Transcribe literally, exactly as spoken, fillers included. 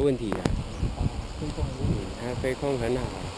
问题的。 哦，飞控的问题。 嗯，它飞控很好。